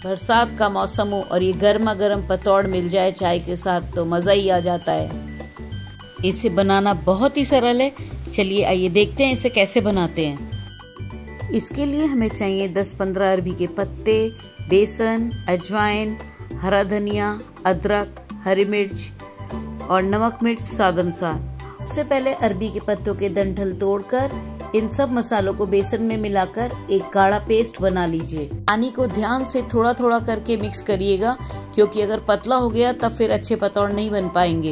बरसात का मौसम हो और ये गर्मा गर्म पतौड़ मिल जाए चाय के साथ तो मज़ा ही आ जाता है। इसे बनाना बहुत ही सरल है। चलिए आइए देखते हैं इसे कैसे बनाते हैं। इसके लिए हमें चाहिए 10-15 अरबी के पत्ते, बेसन, अजवाइन, हरा धनिया, अदरक, हरी मिर्च और नमक मिर्च स्वाद अनुसार। सबसे पहले अरबी के पत्तों के डंठल तोड़कर इन सब मसालों को बेसन में मिलाकर एक गाढ़ा पेस्ट बना लीजिए। पानी को ध्यान से थोड़ा थोड़ा करके मिक्स करिएगा, क्योंकि अगर पतला हो गया तब फिर अच्छे पतौड़ नहीं बन पाएंगे।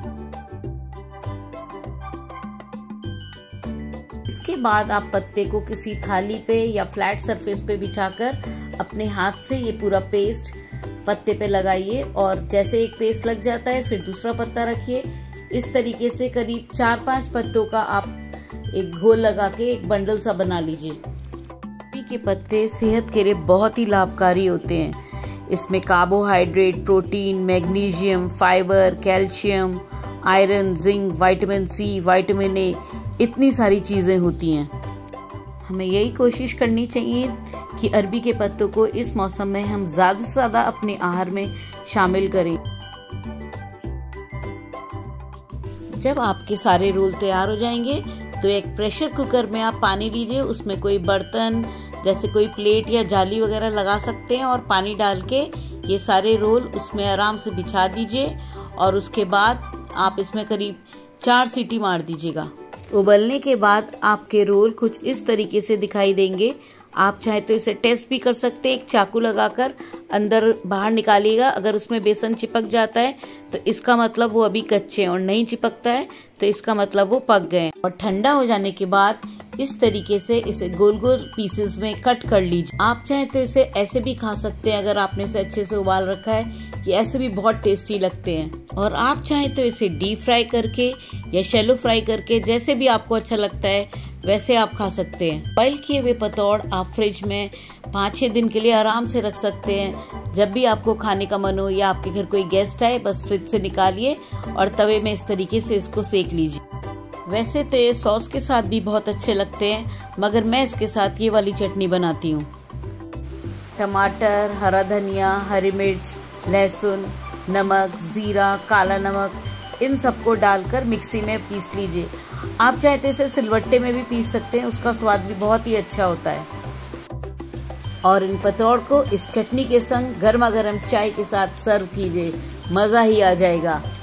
इसके बाद आप पत्ते को किसी थाली पे या फ्लैट सरफेस पे बिछाकर अपने हाथ से ये पूरा पेस्ट पत्ते पे लगाइए और जैसे एक पेस्ट लग जाता है फिर दूसरा पत्ता रखिए। इस तरीके से करीब 4-5 पत्तों का आप एक घोल लगा के एक बंडल सा बना लीजिए। अरबी के पत्ते सेहत के लिए बहुत ही लाभकारी होते हैं। इसमें carbohydrate, protein, magnesium, fibre, calcium, iron, zinc, vitamin C, vitamin A, इतनी सारी चीजें होती हैं। हमें यही कोशिश करनी चाहिए कि अरबी के पत्तों को इस मौसम में हम ज्यादा से ज्यादा अपने आहार में शामिल करें। जब आपके सारे रोल तैयार हो जाएंगे तो एक प्रेशर कुकर में आप पानी लीजिए, उसमें कोई बर्तन जैसे कोई प्लेट या जाली वगैरह लगा सकते हैं और पानी डाल के ये सारे रोल उसमें आराम से बिछा दीजिए और उसके बाद आप इसमें करीब 4 सीटी मार दीजिएगा। उबलने के बाद आपके रोल कुछ इस तरीके से दिखाई देंगे। आप चाहे तो इसे टेस्ट भी कर सकते हैं, एक चाकू लगाकर अंदर बाहर निकालिएगा। अगर उसमें बेसन चिपक जाता है तो इसका मतलब वो अभी कच्चे हैं और नहीं चिपकता है तो इसका मतलब वो पक गए। और ठंडा हो जाने के बाद इस तरीके से इसे गोल गोल पीसेस में कट कर लीजिए। आप चाहे तो इसे ऐसे भी खा सकते हैं, अगर आपने इसे अच्छे से उबाल रखा है कि ऐसे भी बहुत टेस्टी लगते हैं। और आप चाहे तो इसे डीप फ्राई करके या शैलो फ्राई करके, जैसे भी आपको अच्छा लगता है वैसे आप खा सकते हैं। बॉइल किए हुए पतौड़ आप फ्रिज में 5-6 दिन के लिए आराम से रख सकते हैं। जब भी आपको खाने का मन हो या आपके घर कोई गेस्ट आए, बस फ्रिज से निकालिए और तवे में इस तरीके से इसको सेक लीजिए। वैसे तो ये सॉस के साथ भी बहुत अच्छे लगते हैं, मगर मैं इसके साथ ये वाली चटनी बनाती हूँ। टमाटर, हरा धनिया, हरी मिर्च, लहसुन, नमक, जीरा, काला नमक, इन सबको डालकर मिक्सी में पीस लीजिए। आप चाहे तो इसे सिलवट्टे में भी पीस सकते हैं, उसका स्वाद भी बहुत ही अच्छा होता है। और इन पतौड़ को इस चटनी के संग गर्मा गर्म चाय के साथ सर्व कीजिए, मजा ही आ जाएगा।